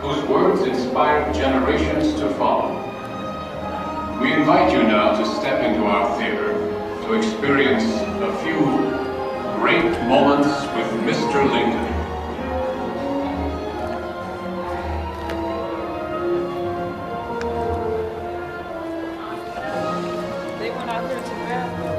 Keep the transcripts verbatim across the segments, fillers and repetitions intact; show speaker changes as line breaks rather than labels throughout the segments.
whose words inspired generations to follow. We invite you now to step into our theater to experience a few great moments with Mister Lincoln.
They went out there to grab them.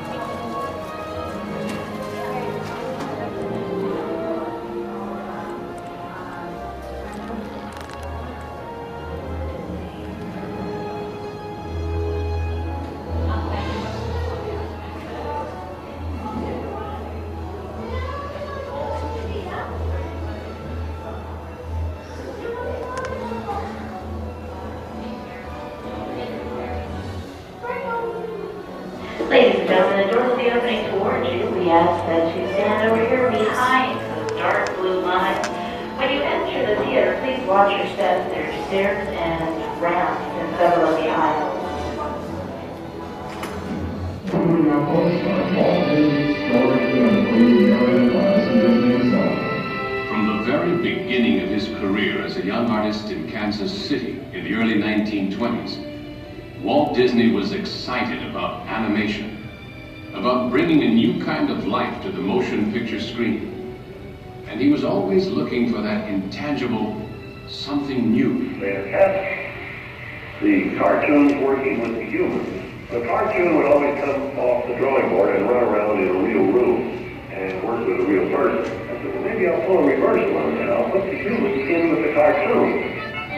Ladies and gentlemen, the doors will be opening towards you. We ask that you stand over here behind those dark blue lines. When you enter the theater, please watch your steps. There are stairs and ramps in several of the aisles.
From the very beginning of his career as a young artist in Kansas City in the early nineteen twenties, Walt Disney was excited about animation, about bringing a new kind of life to the motion picture screen. And he was always looking for that intangible something new.
They have kept the cartoons working with the humans. The cartoon would always come off the drawing board and run around in a real room and work with a real person. I said, well, maybe I'll pull a reversal on that. I'll put the humans in with the cartoon.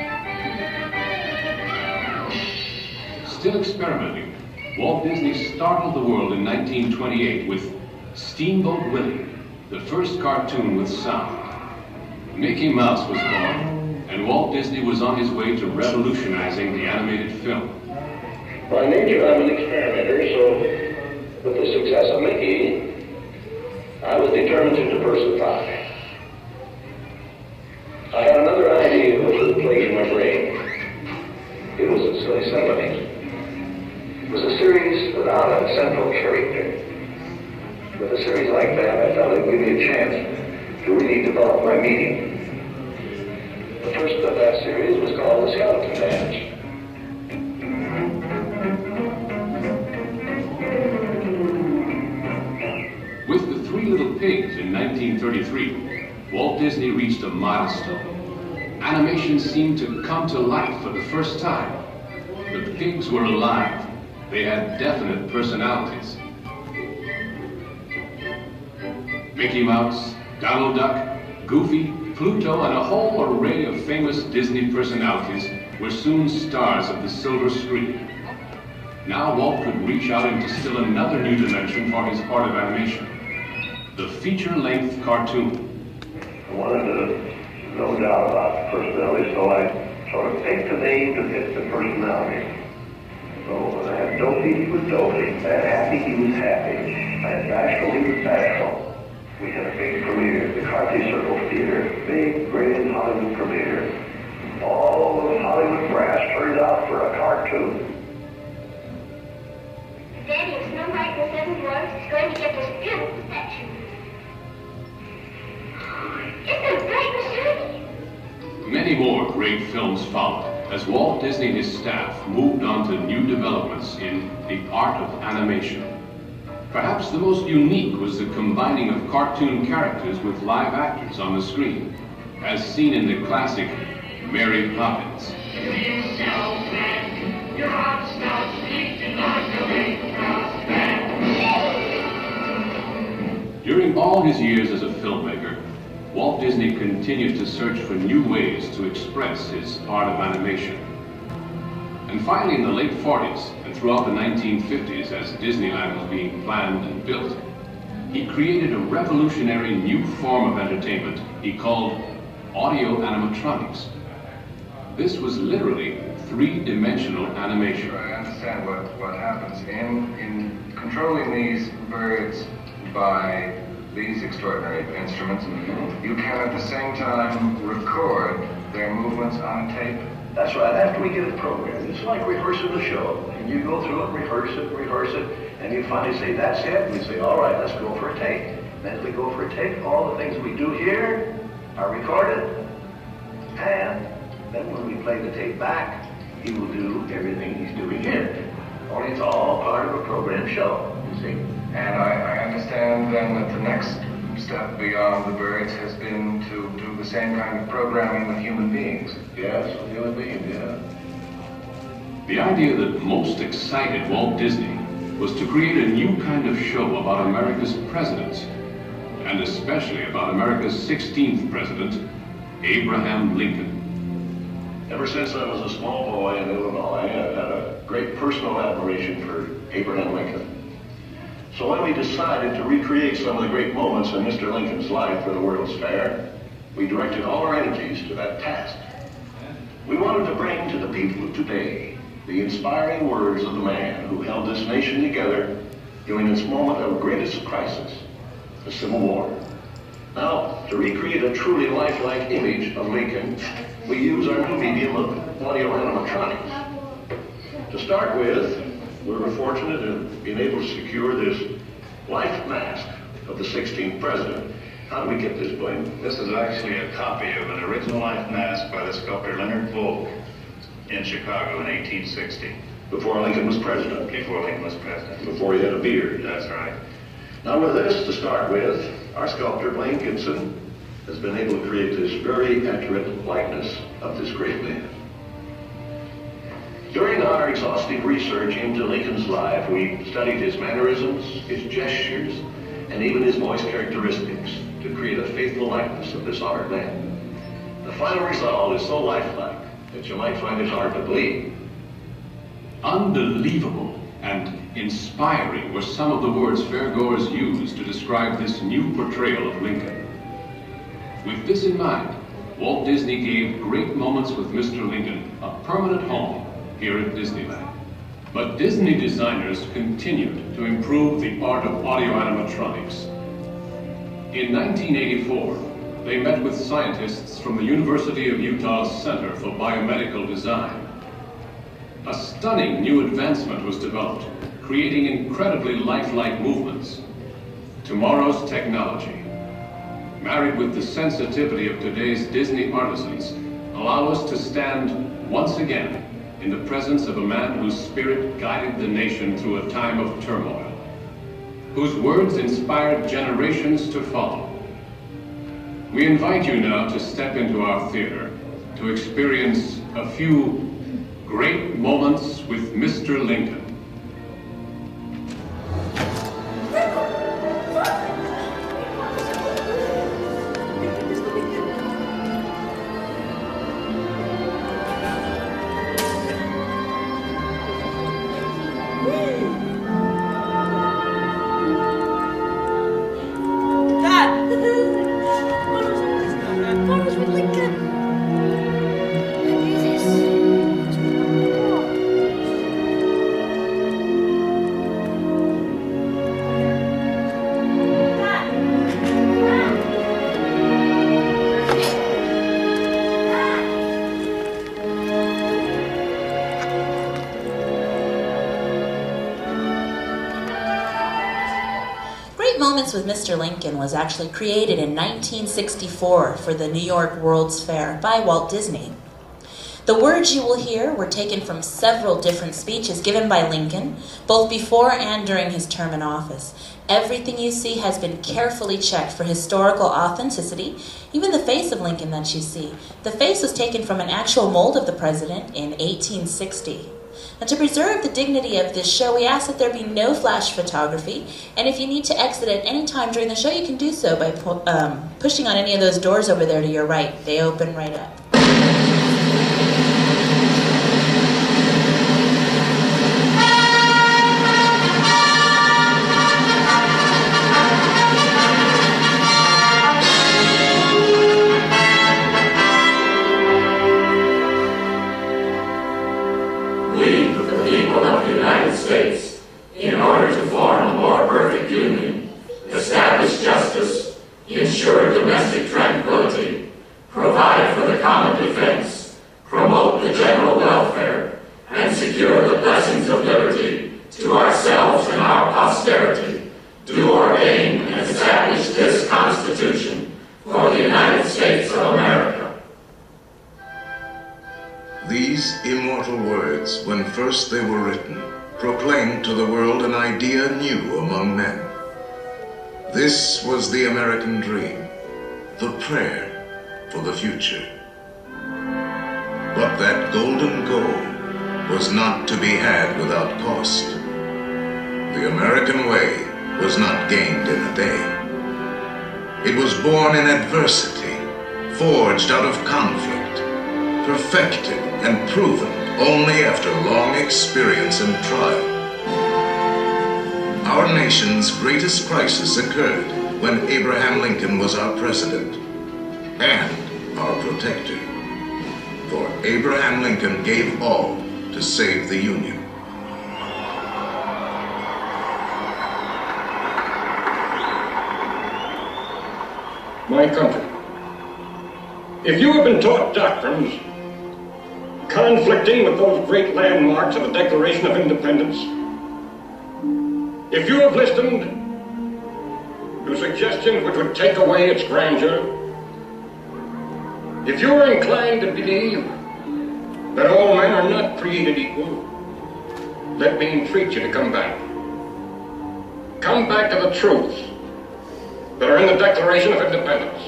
Still experimenting, Walt Disney startled the world in nineteen twenty-eight with Steamboat Willie, the first cartoon with sound. Mickey Mouse was born, and Walt Disney was on his way to revolutionizing the animated film.
By nature, I'm an experimenter, so with the success of Mickey, I was determined to diversify. I had another idea which was plaguing my brain. It was a silly symphony. It was a series without a central character. With a series like that, I thought it would give me a chance to really develop my meaning. The first of that series was called The Skeleton Dance.
With The Three Little Pigs in nineteen thirty-three, Walt Disney reached a milestone. Animation seemed to come to life for the first time. The pigs were alive. They had definite personalities. Mickey Mouse, Donald Duck, Goofy, Pluto, and a whole array of famous Disney personalities were soon stars of the silver screen. Now Walt could reach out into still another new dimension for his art of animation, the feature-length cartoon.
I wanted to no doubt about the personality, so I sort of picked a name to fit the personality. So when I had Dopey, he was Dopey. I had Happy, he was happy. I had Bashful, he was bashful. We had a big premiere, the Carthy Circle Theater, big, grand Hollywood premiere. All of Hollywood brass turned out for a cartoon.
Daddy, it's Snow White and the Seven Dwarfs is going to get this beautiful statue. Isn't it bright and shiny?
Many more great films followed as Walt Disney and his staff moved on to new developments in the art of animation. Perhaps the most unique was the combining of cartoon characters with live actors on the screen, as seen in the classic Mary Poppins.
You feel so bad, your heart starts beating like a big brass band.
During all his years as a filmmaker, Walt Disney continued to search for new ways to express his art of animation. And finally, in the late forties and throughout the nineteen fifties, as Disneyland was being planned and built, he created a revolutionary new form of entertainment he called audio animatronics. This was literally three-dimensional animation.
I understand what, what happens in, in controlling these birds by these extraordinary instruments. You can at the same time record their movements on a tape.
That's right, after we get it programmed, it's like rehearsing the show. And you go through it, rehearse it, rehearse it, and you finally say, that's it. And we say, all right, let's go for a take. And as we go for a take, all the things we do here are recorded and Then when we play the tape back, he will do everything he's doing here. Only it's all part of a program show, you see.
And I, I understand then that the next step beyond the birds has been to do the same kind of programming with human beings.
Yes, with human beings, yeah.
The idea that most excited Walt Disney was to create a new kind of show about America's presidents, and especially about America's sixteenth president, Abraham Lincoln.
Ever since I was a small boy in Illinois, I had a great personal admiration for Abraham Lincoln. So when we decided to recreate some of the great moments in Mister Lincoln's life for the World's Fair, we directed all our energies to that task. We wanted to bring to the people of today the inspiring words of the man who held this nation together during its moment of greatest crisis, the Civil War. Now, to recreate a truly lifelike image of Lincoln, we use our new medium of audio animatronics. To start with, we were fortunate in being able to secure this life mask of the sixteenth president. How did we get this, Blaine?
This is actually a copy of an original life mask by the sculptor Leonard Volk in Chicago in eighteen sixty.
Before Lincoln was president.
Before Lincoln was president.
Before he had a beard.
That's right.
Now with this to start with, our sculptor, Blaine Gibson, has been able to create this very accurate likeness of this great man. During our exhaustive research into Lincoln's life, we studied his mannerisms, his gestures, and even his voice characteristics to create a faithful likeness of this honored man. The final result is so lifelike that you might find it hard to believe.
Unbelievable and inspiring were some of the words fairgoers used to describe this new portrayal of Lincoln. With this in mind, Walt Disney gave great moments with Mister Lincoln a permanent home here at Disneyland. But Disney designers continued to improve the art of audio animatronics. In nineteen eighty-four, they met with scientists from the University of Utah's Center for Biomedical Design. A stunning new advancement was developed, creating incredibly lifelike movements. Tomorrow's technology, married with the sensitivity of today's Disney artisans, allow us to stand once again in the presence of a man whose spirit guided the nation through a time of turmoil, whose words inspired generations to follow. We invite you now to step into our theater to experience a few great moments with Mister Lincoln.
Moments with Mister Lincoln was actually created in nineteen sixty-four for the New York World's Fair by Walt Disney. The words you will hear were taken from several different speeches given by Lincoln, both before and during his term in office. Everything you see has been carefully checked for historical authenticity, even the face of Lincoln that you see. The face was taken from an actual mold of the president in eighteen sixty. And to preserve the dignity of this show, we ask that there be no flash photography, and if you need to exit at any time during the show, you can do so by pu um, pushing on any of those doors over there to your right. They open right up.
In order to form a more perfect union, establish justice, ensure domestic tranquility, provide for the common
These immortal words, when first they were written, proclaimed to the world an idea new among men. This was the American dream, the prayer for the future. But that golden goal was not to be had without cost. The American way was not gained in a day. It was born in adversity, forged out of conflict, perfected and proven only after long experience and trial. Our nation's greatest crisis occurred when Abraham Lincoln was our president and our protector. For Abraham Lincoln gave all to save the Union.
My country, if you have been taught doctrines conflicting with those great landmarks of the Declaration of Independence, if you have listened to suggestions which would take away its grandeur, if you are inclined to believe that all men are not created equal, let me entreat you to come back. Come back to the truths that are in the Declaration of Independence.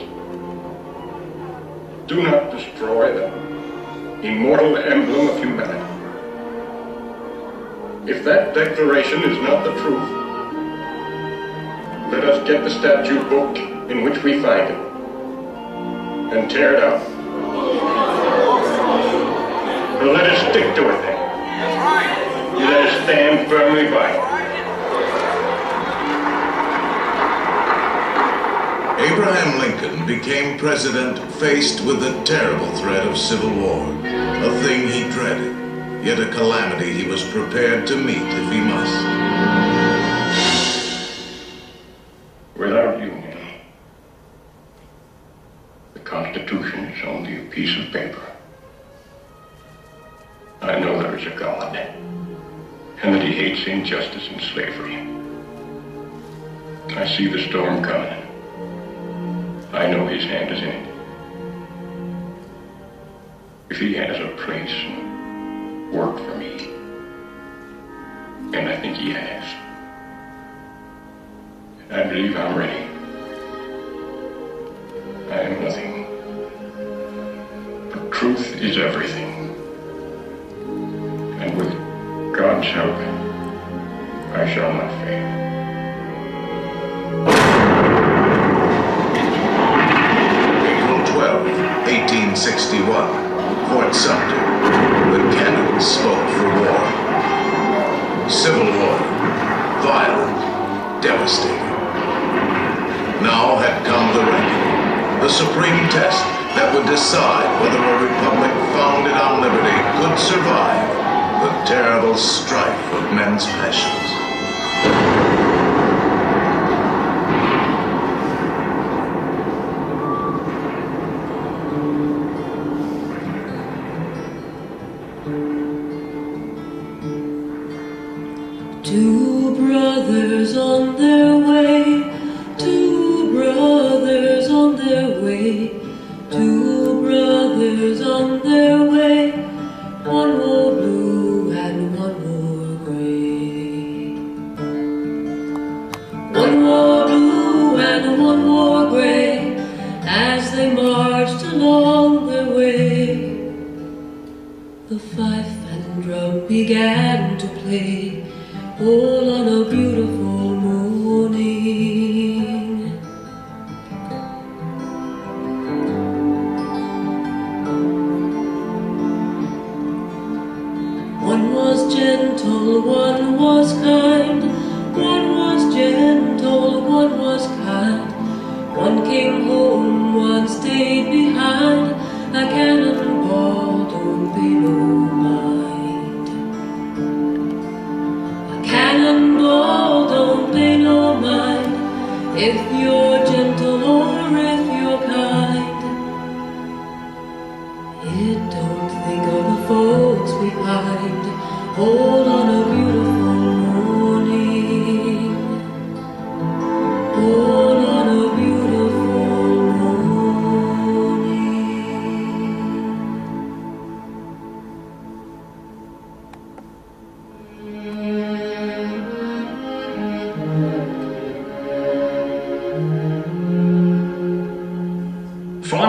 Do not destroy the immortal emblem of humanity. If that declaration is not the truth, let us get the statute book in which we find it and tear it out. But let us stick to it then. Let us stand firmly by it.
Abraham Lincoln became president faced with the terrible threat of civil war, a thing he dreaded, yet a calamity he was prepared to meet if he must.
Without union, the Constitution is only a piece of paper. I know there is a God, and that he hates injustice and slavery. I see the storm coming. I know his hand is in it. If he has a place and work for me, and I think he has, I believe I'm ready. I am nothing, but truth is everything. And with God's help, I shall not fail.
eighteen sixty-one, Fort Sumter. The cannon spoke for war. Civil war, violent, devastating. Now had come the reckoning, the supreme test that would decide whether a republic founded on liberty could survive the terrible strife of men's passions.
Two brothers on their way, two brothers on their way, two brothers on their way, one wore blue and one wore gray. One wore blue and one wore gray, as they marched along their way. The fife and drum began to play, all on a beautiful morning. One was gentle, one was kind, one was gentle, one was kind. One came home, one stayed behind, a cannonball don't pay no mind. Cannonball don't pay no mind, if you're gentle or if you're kind. It don't think of the folks behind, all on a beautiful morning, all on a beautiful morning.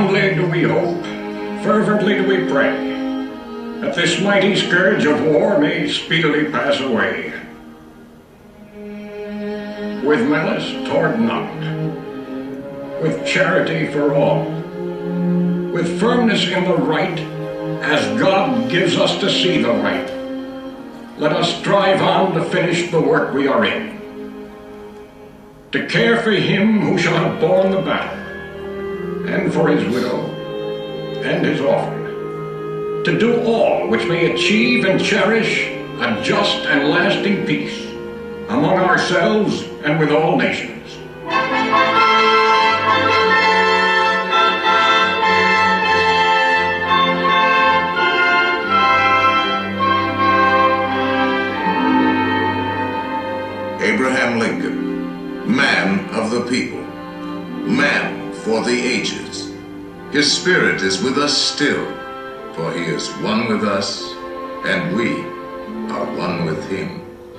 Fondly do we hope, fervently do we pray, that this mighty scourge of war may speedily pass away. With malice toward none, with charity for all, with firmness in the right, as God gives us to see the right, let us strive on to finish the work we are in, to care for him who shall have borne the battle, and for his widow and his orphan, to do all which may achieve and cherish a just and lasting peace among ourselves and with all nations.
Abraham Lincoln, man of the people, man for the ages. His spirit is with us still, for he is one with us, and we are one with him.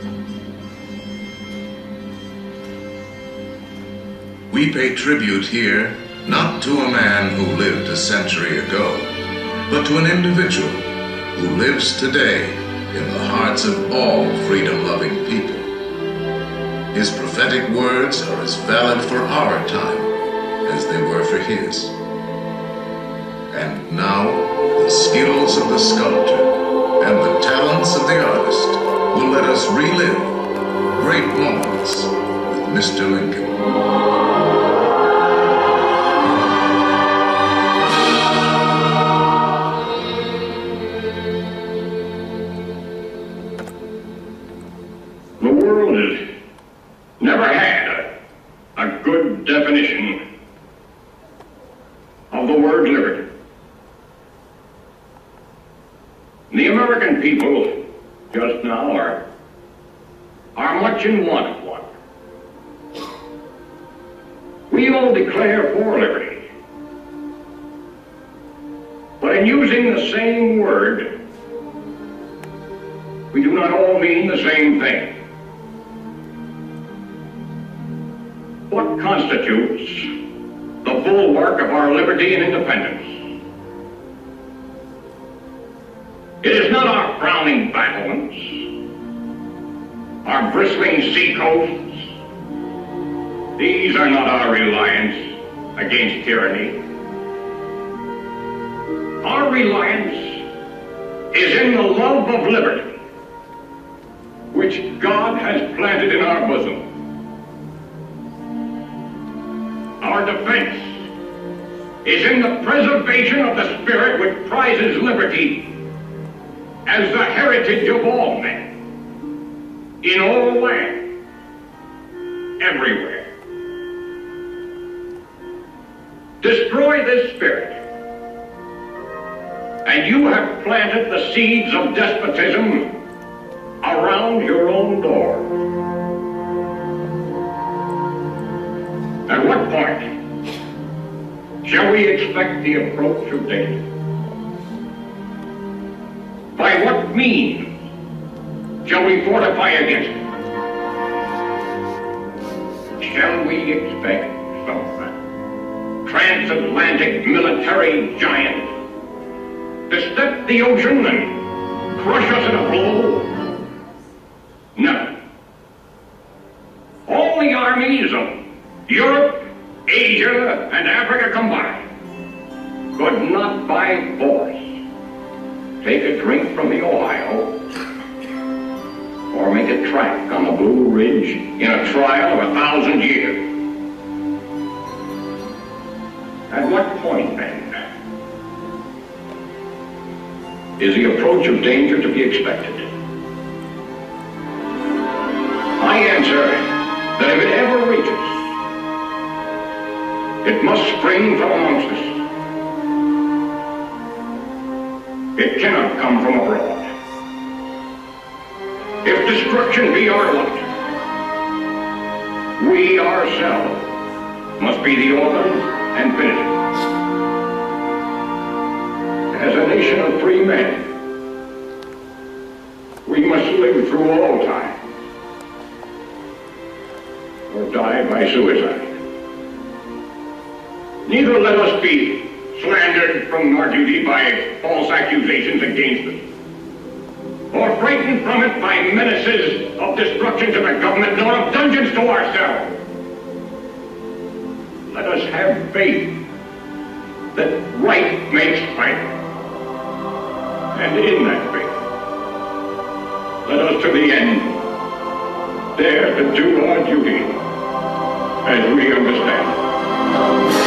We pay tribute here not to a man who lived a century ago, but to an individual who lives today in the hearts of all freedom-loving people. His prophetic words are as valid for our time as they were for his. And now, the skills of the sculptor and the talents of the artist will let us relive great moments with Mister Lincoln.
The world has never had a, a good definition of the word liberty. The American people just now are, are much in want of one. We all declare for liberty, but in using the same word, we do not all mean the same thing. What constitutes the bulwark of our liberty and independence? It is not our frowning battlements, our bristling seacoasts. These are not our reliance against tyranny. Our reliance is in the love of liberty, which God has planted in our bosom. Our defense is in the preservation of the spirit which prizes liberty as the heritage of all men, in all lands, everywhere. Destroy this spirit, and you have planted the seeds of despotism around your own door. At what point shall we expect the approach of danger? By what means shall we fortify against it? Shall we expect some transatlantic military giant to step the ocean and crush us in a blow? No. All the armies of Europe, Asia, and Africa combined could not by force take a drink from the Ohio or make a track on the Blue Ridge in a trial of a thousand years. At what point, then, is the approach of danger to be expected? I answer that if it ever reaches, it must spring from amongst us. It cannot come from abroad. If destruction be our lot, we ourselves must be the organ and finish it. As a nation of free men, we must live through all time or die by suicide. Neither let us be slandered from our duty by false accusations against us, or frightened from it by menaces of destruction to the government, nor of dungeons to ourselves. Let us have faith that right makes right. And in that faith, let us to the end dare to do our duty as we understand it.